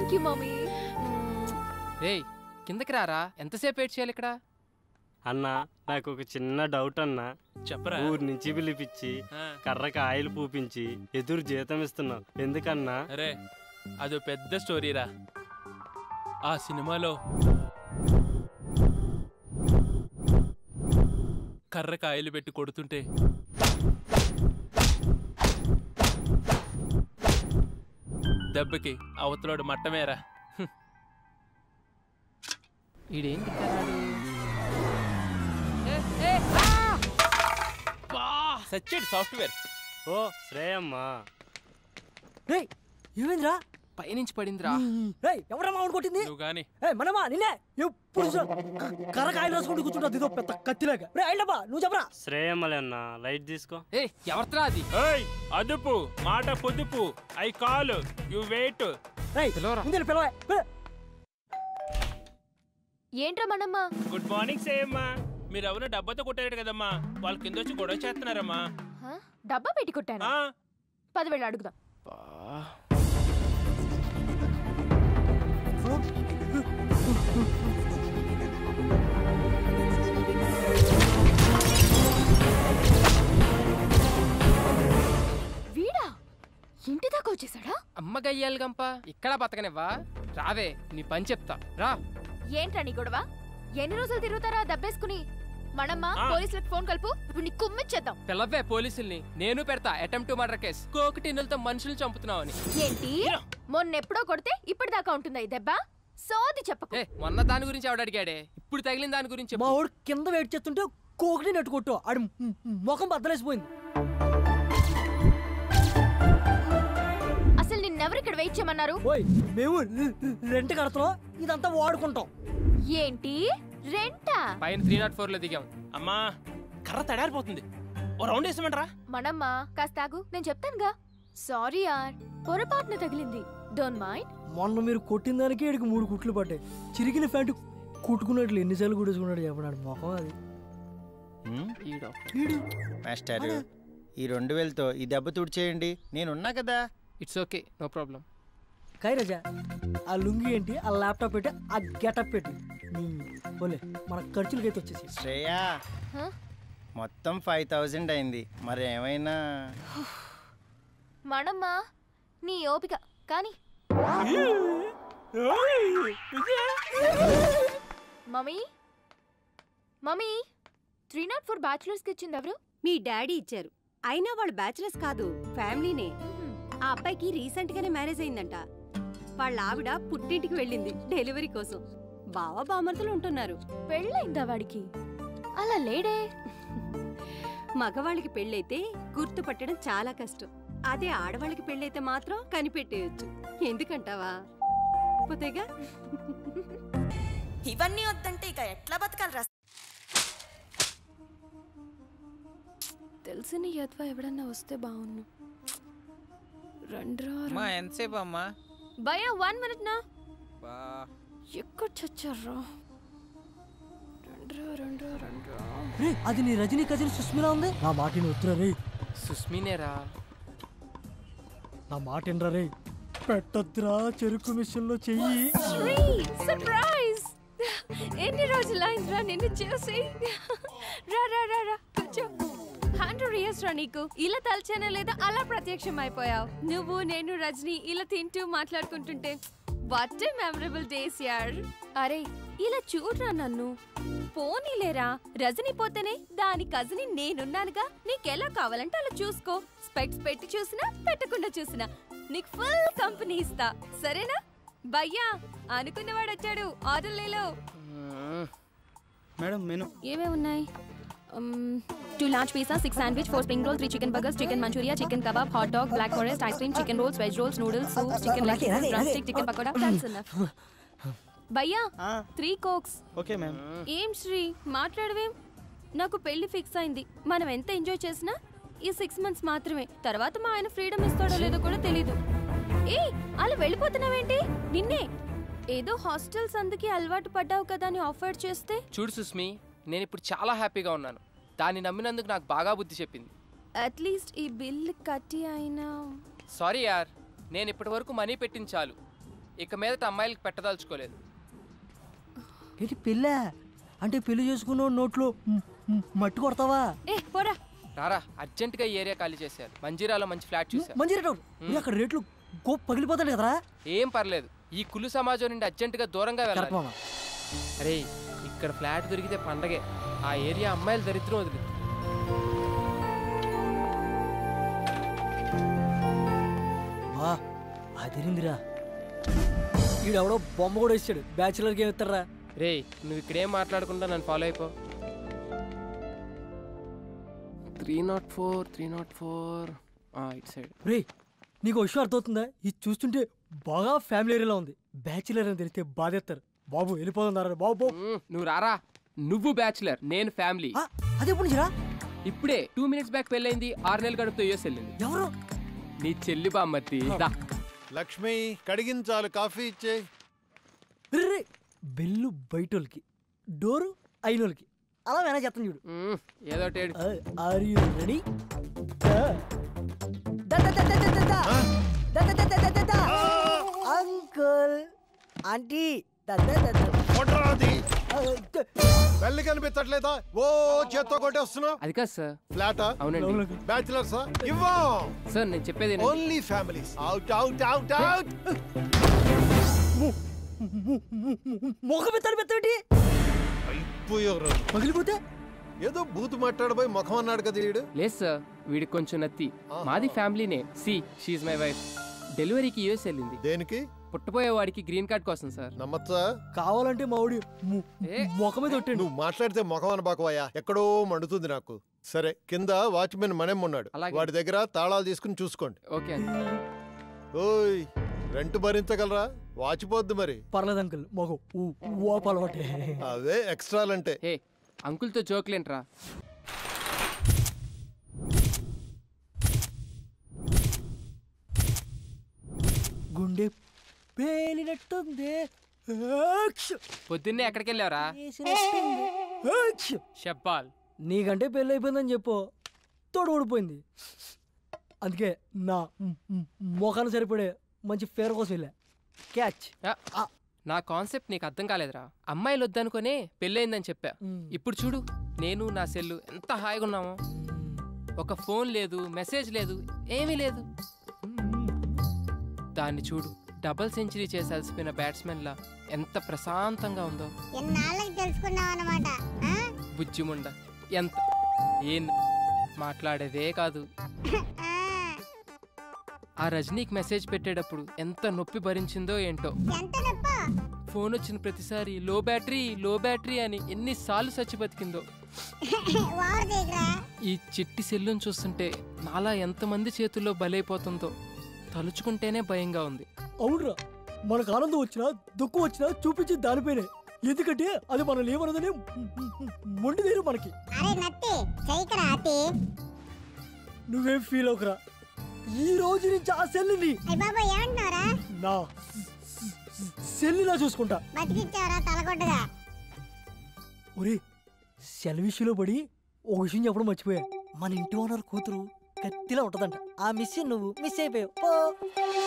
Thank you mummy. రేయ్ కిందకి రారా, ఎంతసేపు వెయిట్ చేయాలి ఇక్కడ? అన్నా నాకు ఒక చిన్న డౌట్ అన్నా. చెప్పరా. ఊరి నుంచి పిలిపించి కర్రకి ఆయిల్ పూపించి ఎదురు జీతం ఇస్తున్నావు ఎందుకన్నా? అరే అదో పెద్ద స్టోరీరా. ఆ సినిమాలో కర్రకి ఆయిల్ పెట్టి కొడుతుంటే దెబ్బకి అవతలోడు మట్టమేరా. ఈడేంటి సచ్చేడు సాఫ్ట్వేర్. ఓ శ్రేయమ్మా. ఏమైందిరా? పైనుంచి పడిందిరా. ఎవరా మామిడి కొట్టింది? నువ్వు గాని మనమా నిన్నే ఎప్పుడు కర్రకాయలు రాసుకుంటూ కూర్చుంటా ఇదో పెద్ద కత్తిలాగా. నువ్వు చెప్పరా. శ్రేయమ్మలే అన్నా, లైట్ తీసుకో. ఎవరిరా అది? అదుపు మాట పొదుపు. I call you wait. ఏంట్రా మనమ్మా? Good morning శ్రేయమ్మా. మీరు ఎవరు డబ్బాతో కొట్టారు కదమ్మా, వాళ్ళ కింద వచ్చి గొడవ చేస్తున్నారమ్మా. డబ్బా పెట్టి కొట్టాను. 10,000 అడుగుదాం. వీడా ఇంటి దాకా వచ్చేసాడా? అమ్మ గయ్యాలి గంప, ఇక్కడ బతకనివ్వా? రావే నీ పని చెప్తా రా. ఏంట్రా నీ గొడవ? ఎన్ని రోజులు తిరుగుతారా దబ్బేసుకుని? మనమ్మా పోలీసులకు ఫోన్ కలుపు, ఇప్పుడు నీ కుమ్మిచ్చేద్దాం. పిల్లవే పోలీసుల్ని, నేను పెడతా అటెంప్ట్ టు మర్డర్ కేసు. కోకటిన్నులతో మనుషులు చంపుతున్నావు అని. ఏంటి మొన్నెప్పుడో కొడితే ఇప్పటిదాకా ఉంటుందా ఈ దెబ్బ? సోది చెప్పకు. మొన్న దాని గురించి ఆవిడ అడిగాడే, ఇప్పుడు తగిలిన దాని గురించి. మా వాడు కింద వెయిట్ చేస్తుంటే కోకిని నెట్టు కొట్టు, ఆడు ముఖం బద్దలేసిపోయింది. అసలు నిన్నెవరు ఇక్కడ వెయిట్ చేయమన్నారు? మేము రెంట్ కడతాం, ఇదంతా వాడుకుంటాం. ఏంటి రెంటా? పైన 304 లో దిగాం. అమ్మా కర్ర తడారిపోతుంది, ఓ రౌండ్ వేసామంటరా. మనమ్మా కాస్త ఆగు, నేను చెప్తానుగా. సారీ యార్, పొరపాటున తగిలింది, డోంట్ మైండ్. మొన్న మీరు కొట్టిన దానికి ఇక్కడికి 3 కుట్లు పడ్డాయి. చిరిగిన ప్యాంటు కుట్టుకున్నట్లు ఎన్నిసార్లు కుట్టేసుకున్నాడు చెప్పడాడు మొఖం. అది మాస్టర్ ఈ 2000తో ఈ దెబ్బ తుడిచేయండి, నేనున్నా కదా. It's okay, no problem. కైరాజా ఆ లుంగి ఏంటి, ఆ ల్యాప్టాప్ పెట్టి, ఆ గెటప్ పెట్టి పోలే మన ఖర్చులకైతే వచ్చేసి. శ్రేయా మొత్తం 5000 అయింది, మరి ఏమైనా? మనమ్మా నీ ఓపిక కానీ. మమ్మీ మమ్మీ 304 బ్యాచులర్స్ కి ఇచ్చింది ఎవరు? మీ డాడీ ఇచ్చారు. అయినా వాళ్ళు బ్యాచులర్స్ కాదు, ఫ్యామిలీనే. ఆ అబ్బాయికి రీసెంట్ గానే మ్యారేజ్ అయిందంట. వాళ్ళ ఆవిడ పుట్టింటికి వెళ్ళింది డెలివరీ కోసం. బావ బామర్తులు ఉంటున్నారు. పెళ్ళైందా వాడికి? అలా లేడే. మగవాళ్ళకి పెళ్ళైతే గుర్తుపట్టడం చాలా కష్టం, అదే ఆడవాళ్ళకి పెళ్ళైతే మాత్రం కనిపెట్టేయచ్చు. ఎందుకంటావా? పోతేగా. ఇవన్నీ వద్దంటే ఇక ఎట్లా బతకాలి? తెలిసిన యద్వా ఎవడన్నా వస్తే బాగున్ను. రండ్రా. ఎంతసేపు అమ్మా? భయ్యా 1 minute నా. ఎక్కడ చచ్చారా? అది నీ రజనీ కజిన్ సుస్మిలా ఉంది. నా మాట ఉత్తరా రే. సుస్మినేరా. నా మాట ఏంట్రా రే, పెట్టద్దురా చెరుకు మిషన్ లో చెయ్యి. సర్ప్రైజ్! ఎన్ని రోజులైందిరా నిన్ను చూసి. రా రా రా రా కూర్చో. 100 years రా నీకు. ఇలా తలచానా లేదా అలా ప్రత్యక్షం అయిపోయావు. నువ్వు నేను రజనీ ఇలా తింటూ మాట్లాడుకుంటుంటే వాట్ ఏ మెమరబుల్ డేస్ యార్. అరే ఇలా చూడరా నన్ను. పోనీలేరా, రజనీ పోతేనే దాని కజిన్ నేనున్నానుగా. నీకెలా కావాలంటే అలా చూసుకో. స్పెక్ట్స్ పెట్టి చూసినా పెట్టకుండా చూసినా నీకు ఫుల్ కంపెనీ ఇస్తా, సరేనా? భయ్యా అనుకున్నవాడు వచ్చాడు, ఆర్డర్లేలో. మేడం మెను ఏమేమి ఉన్నాయి? 2 large pizza, 6 sandwich, 4 spring roll, 3 chicken burgers, chicken manchuria, chicken kebab, hot dog, black forest, ice cream, chicken rolls, veg rolls, noodles, soup, chicken leg, drumstick, chicken pakoda. That's enough. భయ్యా 3 cokes. Okay ma'am. ఏం శ్రీ మాట్లాడవేం? నాకు పెళ్లి fix అయింది. మనం ఎంత enjoy చేసినా ఈ 6 months మాత్రమే. తర్వాత మా ఆయన ఫ్రీడమ్ ఇస్తాడో లేదో కూడా తెలీదు. ఏ అలా వెళ్ళిపోతున్నావేంటి? నిన్నే ఏదో హాస్టల్స్ అందుకే అలవాటు పడ్డావు కదా అని ఆఫర్ చేస్తే. చూడు సుస్మి, నేను ఇప్పుడు చాలా హ్యాపీగా ఉన్నాను. దాన్ని నమ్మినందుకు నాకు బాగా బుద్ధి చెప్పింది. అట్లీస్ట్ ఈ బిల్ కట్టి అయినా. సారీ యార్, నేను ఇప్పటి వరకు మనీ పెట్టింది చాలు. ఇక మీదట అమ్మాయిలకి పెట్టదలుచుకోలేదు. ఏంటి పెళ్ళా? అంటే పెళ్లి చేసుకున్న నోట్లో మట్టి కొడతావా? ఏ పోరా. రారా, అర్జెంటుగా ఈ ఏరియా ఖాళీ చేశారు. మంజీరాలో మంచి ఫ్లాట్ చూసా. మంచి రేటు అక్కడ రేట్లు గోప్ పగిలిపోతాడు కదరా. ఏం పర్లేదు, ఈ కులు సమాజం నుండి అర్జెంటుగా దూరంగా వెళ్ళాలి. మామ అరే ఇక్కడ ఫ్లాట్ దొరికితే పండగే. ఆ ఏరియా అమ్మాయిలు దరిద్రం వదిలి. బా అదిరిందిరా. ఈడెవడో బొమ్మ కూడా ఇచ్చాడు. బ్యాచులర్కి ఏమి ఇస్తారా? రే నువ్వు ఇక్కడేం మాట్లాడకుండా నన్ను ఫాలో అయిపో. 304 ఇటు సైడ్. రే నీకు విషయం అర్థమవుతుందా? ఇది చూస్తుంటే బాగా ఫ్యామిలీ ఏరియాలో ఉంది. బ్యాచులర్ అని తెలిస్తే బాధేస్తారు. బాబు వెళ్ళిపోతున్నారా బాబు? నువ్వు రారా. నువ్వు బ్యాచులర్, నేను ఫ్యామిలీ. అదే ఎప్పుడు నుంచిరా? ఇప్పుడే 2 minutes బ్యాక్ పెళ్ళైంది. 6 నెలలు గడుపుతూ యూఎస్ వెళ్ళింది. ఎవరు? నీ చెల్లి బామ్మర్తి. లక్ష్మి కడిగించాలి, కాఫీ ఇచ్చే. రే బెల్లు బయటోళ్ళకి, డోరు అయినోళ్ళకి. అలా మేనేజ్ చేస్తాను చూడు. ఏదో are you ready? Uncle aunty పెళ్లి కనిపించట్లేదా? ఓ చేత్తో కొట్టేస్తున్నావు. అది కాదు సార్. ఫ్లాటా? అవునండి. బ్యాచులర్సా? ఇవ్వం సార్ నేను చెప్పేది only families. Out out out out. ముఖం పెట్టి అయిపోయారు. పగిలిపోతే ఏదో బూతు మాట్లాడబోయి ముఖం అన్నాడు కదా వీడు. లేదు సార్, వీడికి కొంచెం నత్తి. మాది ఫ్యామిలీనే. She my wife. డెలివరీకి యూఎస్ వెళ్ళింది. దేనికి? పుట్టబోయే వాడికి గ్రీన్ కార్డ్ కోసం సార్. నమ్మచ్చా? కావాలంటే మావుడి ముఖం మీద ఒట్టండి. నువ్వు మాట్లాడితే ముఖం అనబాకవయ్యా, ఎక్కడో మండుతుంది నాకు. సరే కింద వాచ్మెన్ మనేం ఉన్నాడు, వాడి దగ్గర తాళాలు తీసుకుని చూసుకోండి. ఓకే. ఓయ్ రెంట్ భరించగలరా? వాచిపోద్దు మరి. పర్లేదు అంకుల్, మగ ఓపాలవాటే. అవే ఎక్స్ట్రాలంటే. హే అంకుల్తో జోక్లేంట్రా. గుండె పేలినట్టుంది. పొద్దున్నే ఎక్కడికి వెళ్ళావరా? షబ్బాల్. నీకంటే పెళ్ళి అయిపోయిందని చెప్పు. తోడు ఊడిపోయింది. అందుకే నా మొఖాన్ని సరిపడే మంచి ఫేర్ కోసం వెళ్ళా. క్యాచ్. నా కాన్సెప్ట్ నీకు అర్థం కాలేదురా. అమ్మాయిలు వద్దనుకునే పెళ్ళయిందని చెప్పా. ఇప్పుడు చూడు, నేను నా సెల్లు ఎంత హాయిగా ఉన్నామో. ఒక ఫోన్ లేదు, మెసేజ్ లేదు, ఏమీ లేదు. దాన్ని చూడు, డబుల్ సెంచరీ చేసి అలసిపోయిన బ్యాట్స్మెన్ లా ఎంత ప్రశాంతంగా ఉందో. బుజ్జిముండ ఎంత ఏం మాట్లాడేదే కాదు. ఆ రజనీకి మెసేజ్ పెట్టేటప్పుడు ఎంత నొప్పి భరించిందో ఏంటో. ఫోన్ వచ్చిన ప్రతిసారి లో బ్యాటరీ అని ఎన్నిసార్లు చచ్చి బతికిందో. ఈ చిట్టి సెల్లును చూస్తుంటే నాలా ఎంతమంది చేతుల్లో బలైపోతుందో తలుచుకుంటేనే భయంగా ఉంది. అవునరా, మనకు ఆనందం వచ్చినా దుఃఖం వచ్చినా చూపించి దానిపైనే. ఎందుకంటే అది మనం లేవనదనే మొండిదేరు మనకి. నువ్వేం ఫీల్ అవుకురా. ఈ రోజు నుంచి ఆ సెల్లుని నా సెల్లులా చూసుకుంటా. ఒరే సెల్ విషయంలో పడి ఒక విషయం చెప్పడం మర్చిపోయా. మన ఇంటి ఓనర్ కూతురు కత్తిలా ఉంటదంట. ఆ మిస్ నువ్వు మిస్ అయిపోయావు.